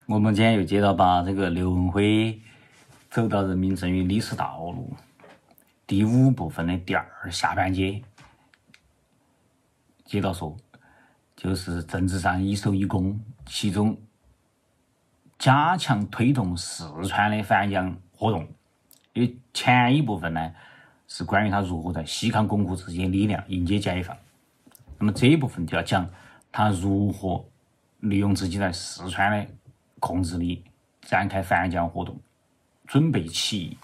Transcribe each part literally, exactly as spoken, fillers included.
我们今天又接着把这个刘文辉走到人民正义历史道路第五部分的第二下半节接着说，就是政治上一手一攻，其中加强推动四川的反蒋活动。因为前一部分呢是关于他如何在西康巩固自己的力量迎接解放，那么这一部分就要讲他如何利用自己在四川的控制力展开反蒋活动，准备起义。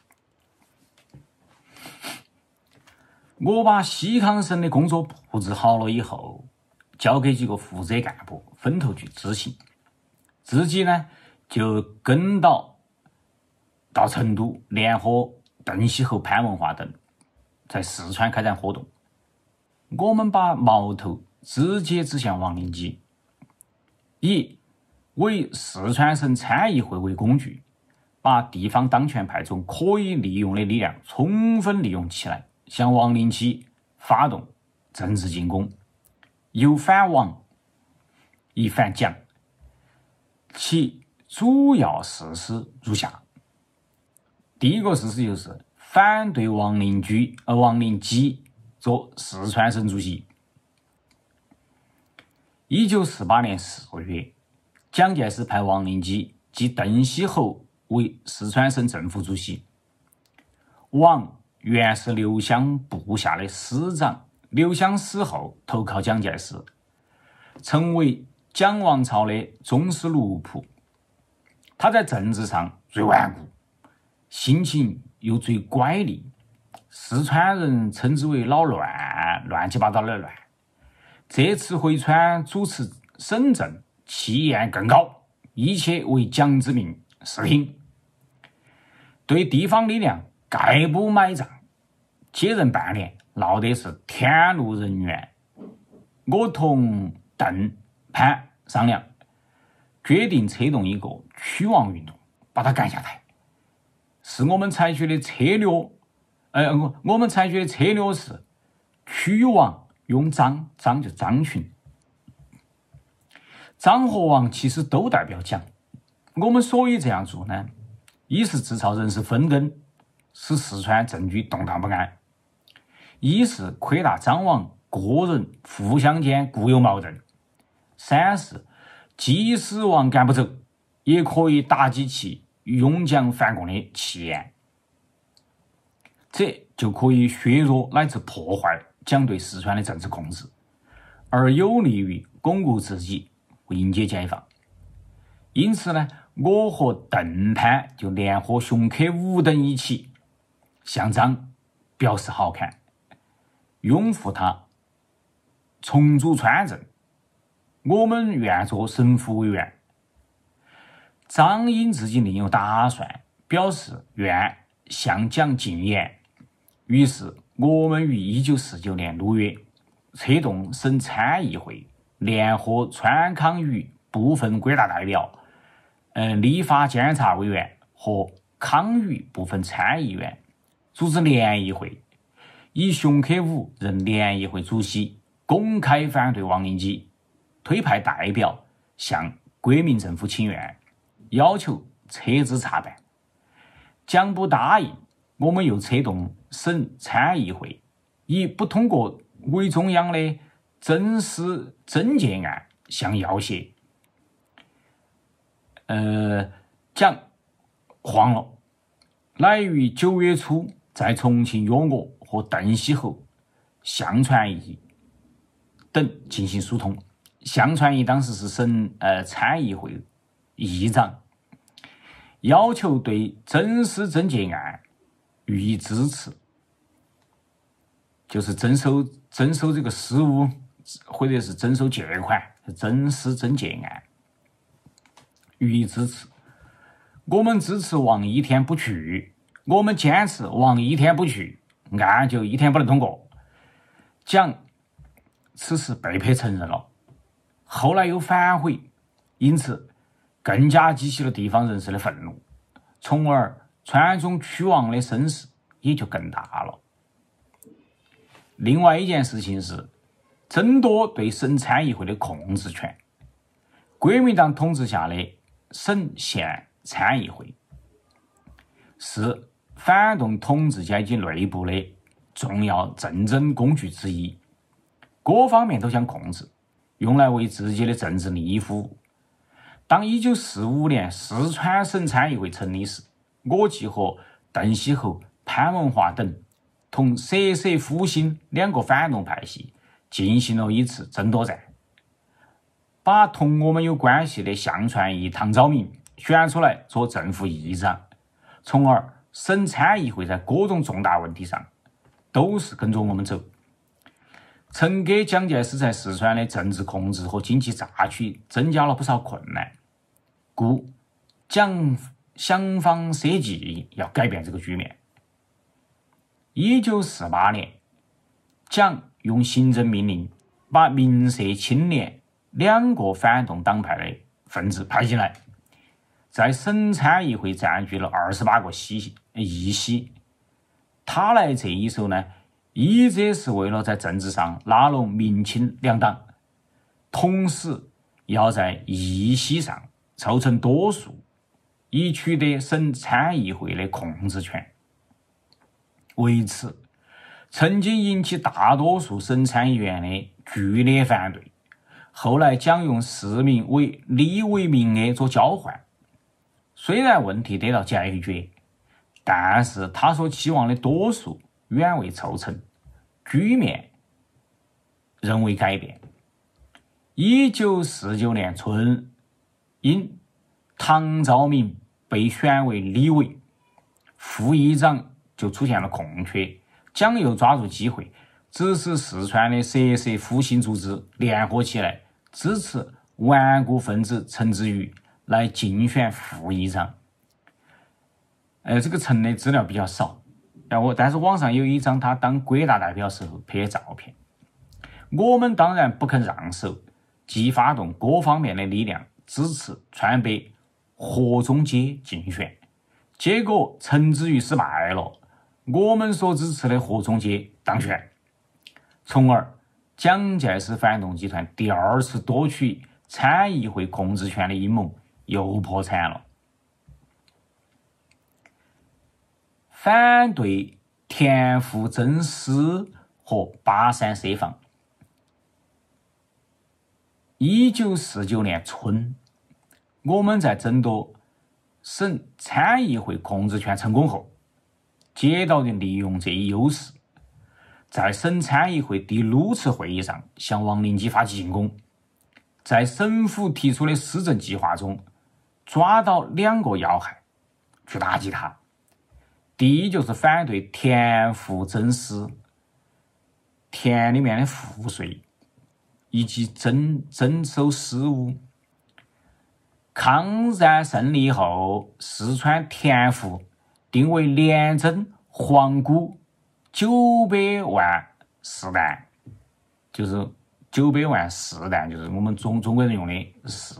我把西康省的工作布置好了以后，交给几个负责干部分头去执行，自己呢就跟到到成都，联合邓锡侯、潘文华等在四川开展活动。我们把矛头直接指向王灵基，以为四川省参议会为工具，把地方党权派中可以利用的力量充分利用起来，向王灵基发动政治进攻，有反王，以反蒋。其主要事实如下：第一个事实就是反对王灵基，呃，王灵基做四川省主席。一九四八年四月，蒋介石派王灵基即邓锡侯为四川省政府主席。王原是刘湘部下的师长，刘湘死后投靠蒋介石，成为蒋王朝的忠实奴仆。他在政治上最顽固，性情又最乖戾，四川人称之为老乱，乱七八糟的乱。这次回川主持省政，气焰更高，一切为蒋之命是听。对地方力量概不买账，接任半年，闹得是天怒人怨。我同邓、潘商量，决定策动一个驱王运动，把他赶下台。是我们采取的策略，呃，我我们采取的策略是驱王用张，张就张群。张和王其实都代表蒋。我们所以这样做呢，一是制造人事纷争，使四川政局动荡不安；一是扩大张王个人互相间固有矛盾；三是即使王赶不走，也可以打击其拥蒋反共的气焰，这就可以削弱乃至破坏蒋对四川的政治控制，而有利于巩固自己，迎接解放。因此呢，我和邓潘就联合熊克武等一起向张表示好感，拥护他重组川政。我们愿做省府委员。张因自己另有打算，表示愿向蒋进言。于是我们于一九四九年六月策动省参议会，联合川康渝部分广大代表、呃、立法监察委员和康渝部分参议员，组织联谊会，以熊克武任联谊会主席，公开反对王灵基，推派代表向国民政府请愿，要求撤资查办。蒋不答应，我们又策动省参议会，以不通过委中央的真实侦结案向要挟。呃，蒋慌了，乃于九月初在重庆约我和邓锡侯、向传义等进行疏通。向传义当时是省呃参议会议长，要求对真实侦结案予以支持，就是征收征收这个失误，或者是征收借款，真实侦结案予以支持。我们支持王一天不去，我们坚持王一天不去，案就一天不能通过。蒋此时被迫承认了，后来又反悔，因此更加激起了地方人士的愤怒，从而川中驱王的声势也就更大了。另外一件事情是争夺对省参议会的控制权。国民党统治下的省县参议会，是反动统治阶级内部的重要政争工具之一，各方面都想控制，用来为自己的政治利益服务。当一九四五年四川省参议会成立时，我即和邓锡侯、潘文华等同色色复兴两个反动派系进行了一次争夺战，把同我们有关系的项传义、唐昭明选出来做正副议长，从而省参议会在各种重大问题上都是跟着我们走，曾给蒋介石在四川的政治控制和经济榨取增加了不少困难，故蒋想方设计要改变这个局面。一九四八年，蒋用行政命令把民社、青年两个反动党派的分子派进来，在省参议会占据了二十八个席议席。他来这一手呢，一则是为了在政治上拉拢民青两党，同时要在议席上凑成多数，以取得省参议会的控制权。为此，曾经引起大多数省参议员的剧烈反对。后来蒋用市民为利为民的做交换，虽然问题得到解决，但是他所期望的多数远未凑成，局面仍未改变。一九四九年春，因唐昭明被选为立委，副议长就出现了空缺，蒋又抓住机会，指使四川的色色复兴组织联合起来，支持顽固分子陈子瑜来竞选副议长。呃，这个陈的资料比较少，但是网上有一张他当国大代表时候拍的照片。我们当然不肯让手，即发动各方面的力量支持川北何中街竞选，结果陈子瑜失败了，我们所支持的何中街当选，从而蒋介石反动集团第二次夺取参议会控制权的阴谋又破产了。反对田赋增私和八三设防。一九四九年春，我们在争夺省参议会控制权成功后，街道的利用这一优势，在省参议会第六次会议上向王灵基发起进攻，在省府提出的施政计划中抓到两个要害去打击他。第一就是反对田赋增私，田里面的赋税以及征征收私物。抗战胜利后，四川田赋定为连征黄谷九百万石担，就是九百万石担，就是我们中中国人用的石。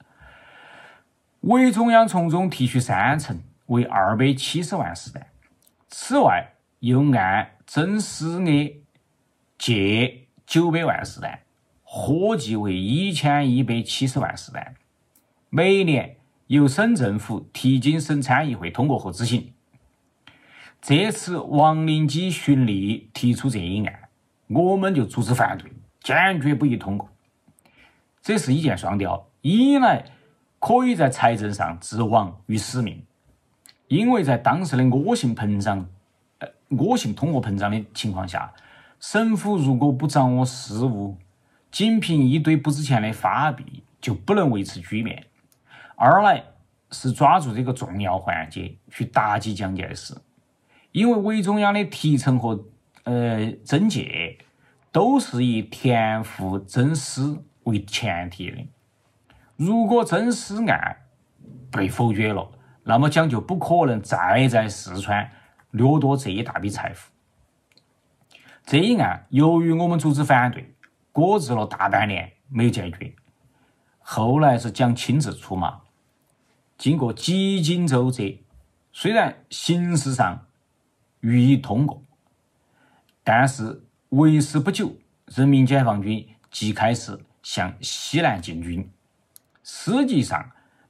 伪中央从中提取三成，为二百七十万石担。此外，又按征私额借九百万石担，合计为一千一百七十万石担。每年由省政府提经省参议会通过后执行。这次王灵基循例提出这一案，我们就组织反对，坚决不予通过。这是一箭双雕，一来可以在财政上置王于使命，因为在当时的恶性膨胀、呃、恶性通货膨胀的情况下，省府如果不掌握事务，仅凭一堆不值钱的发币就不能维持局面。二来是抓住这个重要环节去打击蒋介石，因为伪中央的提成和呃征借都是以田赋增私为前提的。如果增私案被否决了，那么蒋就不可能再在四川掠夺这一大笔财富。这一案由于我们组织反对，搁置了大半年没有解决。后来是蒋亲自出马，经过几经周折，虽然形式上予以通过，但是为时不久，人民解放军即开始向西南进军。实际上，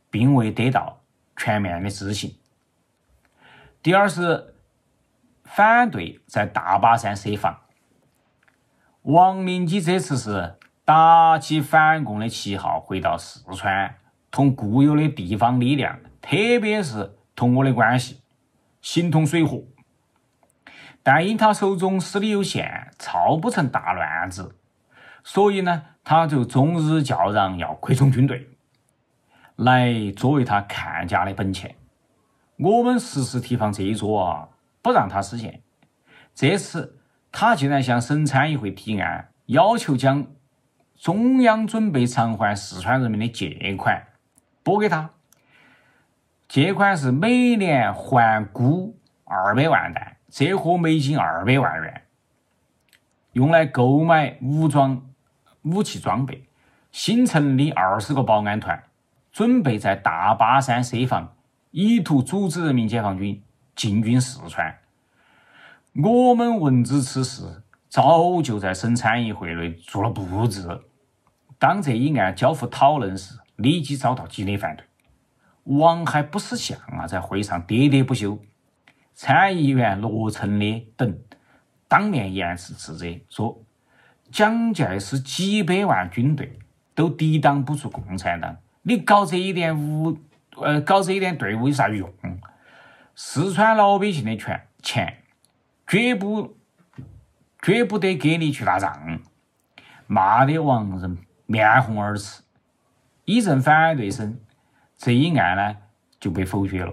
并未得到全面的执行。第二是反对在大巴山设防。王灵基这次是打起反共的旗号回到四川，同固有的地方力量，特别是同我的关系形同水火。但因他手中实力有限，操不成大乱子，所以呢，他就终日叫嚷要扩充军队，来作为他看家的本钱。我们时时提防这一桌啊，不让他实现。这次他竟然向省参议会提案，要求将中央准备偿还四川人民的借款拨给他。借款是每年还估二百万担，折合美金二百万元，用来购买武装武器装备。新成立二十个保安团，准备在大巴山设防，以图阻止人民解放军进军四川。我们闻知此事，早就在省参议会内做了布置。当这一案交付讨论时，立即遭到激烈反对。王还不识相啊，在会上喋喋不休。参议员罗成烈等当面严词斥责，说蒋介石几百万军队都抵挡不住共产党，你搞这一点武呃搞这一点队伍有啥用？四川老百姓的钱钱绝不绝不得给你去打仗。骂得王人面红耳赤，一阵反对声，这一案呢就被否决了。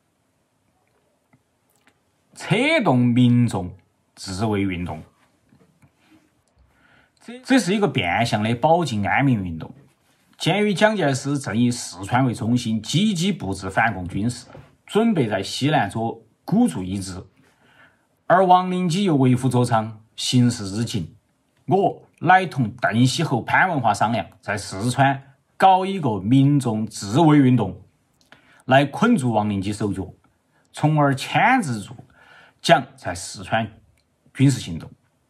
策动民众自卫运动，这是一个变相的保境安民运动。鉴于蒋介石正以四川为中心，积极布置反共军事，准备在西南做孤注一掷，而王灵基又为辅佐场，形势日紧，我来同邓锡侯、潘文华商量，在四川搞一个民众自卫运动，来捆住王灵基手脚，从而牵制住蒋在四川军事行动。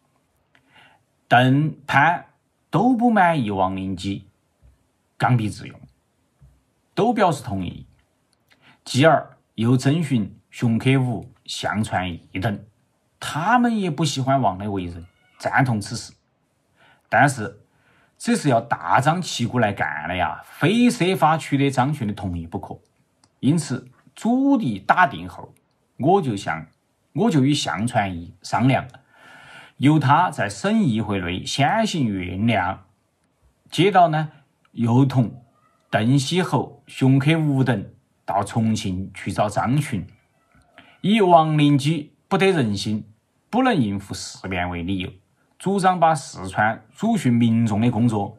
邓、潘都不满意王灵基刚愎自用，都表示同意，继而又征询熊克武、项传义等，他们也不喜欢王的为人，赞同此事。但是这是要大张旗鼓来干的呀，非设法取得张群的同意不可。因此主题打定后，我就向我就与项传义商量，由他在省议会内先行酝酿，接到呢又同邓锡侯、熊克武等到重庆去找张群，以王灵基不得人心，不能应付事变为理由，主张把四川组训民众的工作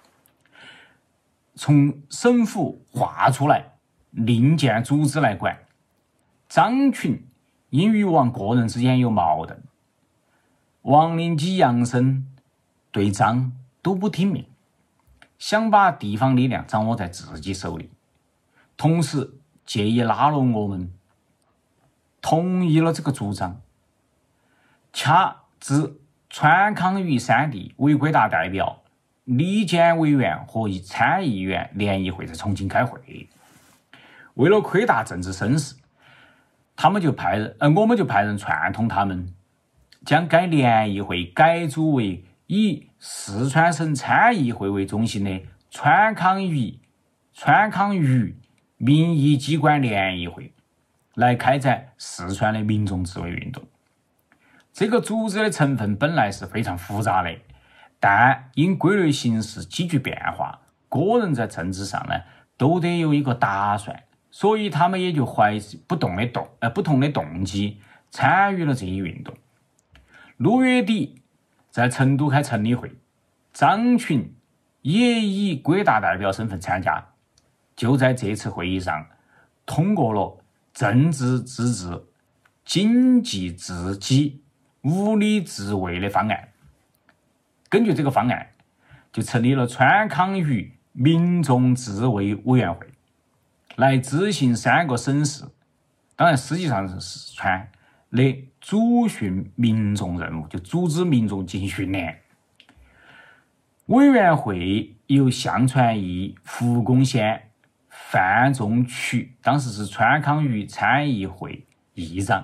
从省府划出来，另建组织来管。张群因与王个人之间有矛盾，王灵基、杨森对张都不听命，想把地方力量掌握在自己手里，同时借以拉拢我们，同意了这个主张。恰自川康渝三地为归大代表、理监委员和参议员联谊会在重庆开会，为了扩大政治声势，他们就派人，呃，我们就派人串通他们，将该联谊会改组为以四川省参议会为中心的川康渝川康渝民意机关联谊会，来开展四川的民众自卫运动。这个组织的成分本来是非常复杂的，但因规律形势急剧变化，个人在政治上呢都得有一个打算，所以他们也就怀不同的动呃不同的动机参与了这一运动。六月底在成都开成立会，张群也以归大代表身份参加，就在这次会议上通过了政治自治、经济自给、武力自卫的方案。根据这个方案，就成立了川康渝民众自卫委员会，来执行三个省市，当然实际上是四川的主训民众任务，就组织民众进行训练。委员会由项传义、胡公先、 范仲渠，当时是川康余参议会议长；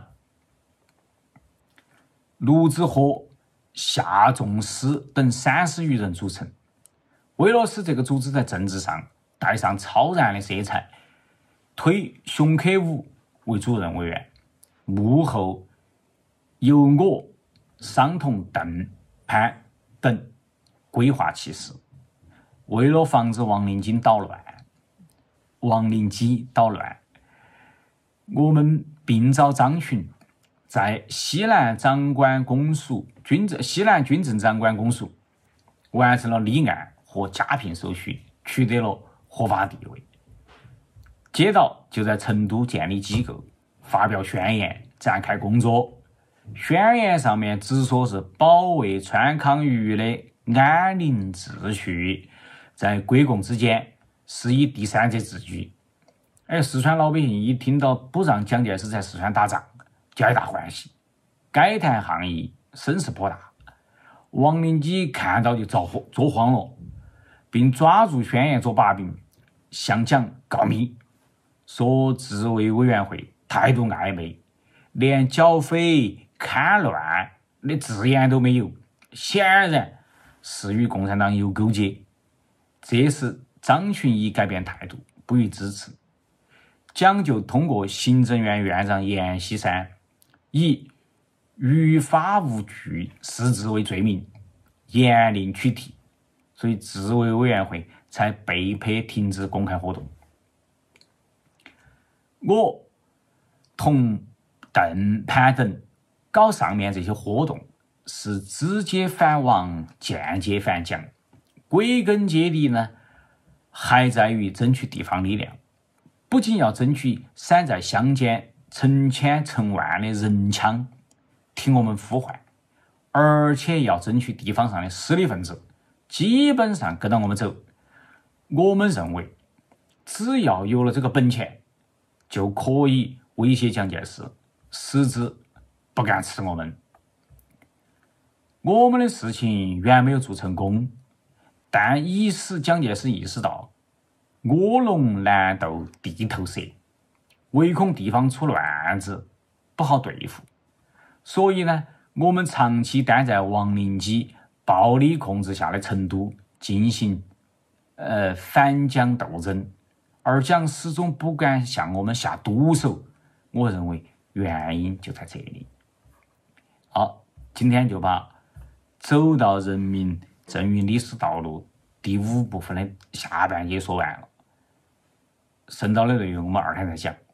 卢子和、夏仲思等三十余人组成。为了使这个组织在政治上带上超然的色彩，推熊克武为主任委员，幕后由我、商同、邓、潘等规划其事。为了防止王灵基捣乱，王灵基捣乱，我们并召张巡在西南长官公署军政西南军政长官公署完成了立案和加聘手续，取得了合法地位。接着就在成都建立机构，发表宣言，展开工作。宣言上面只说是保卫川康余的安宁秩序，在国共之间是以第三者自居。而四川老百姓一听到不让蒋介石在四川打仗，皆大欢喜，改弹항议声势颇大。王灵基看到就着火着慌了，并抓住宣言做把柄，向蒋告密，说自卫委员会态度暧昧，连剿匪戡乱的字眼都没有，显然是与共产党有勾结。这时张群一改变态度，不予支持。蒋就通过行政院院长阎锡山，以于法无据失职为罪名，严令取缔，所以自卫委员会才被迫停止公开活动。我同邓、潘等搞上面这些活动，是直接反王，间接反蒋。归根结底呢，还在于争取地方力量。不仅要争取散在乡间成千成万的人枪听我们呼唤，而且要争取地方上的势力分子基本上跟到我们走。我们认为，只要有了这个本钱，就可以威胁蒋介石，使之不敢吃我们。我们的事情远没有做成功，但已使蒋介石意识到卧龙难斗地头蛇，唯恐地方出乱子，不好对付。所以呢，我们长期待在王灵基暴力控制下的成都进行呃反蒋斗争，而蒋始终不敢向我们下毒手。我认为原因就在这里。好，今天就把走到人民正运历史道路第五部分的下半节说完了，剩到的内容我们二天再讲。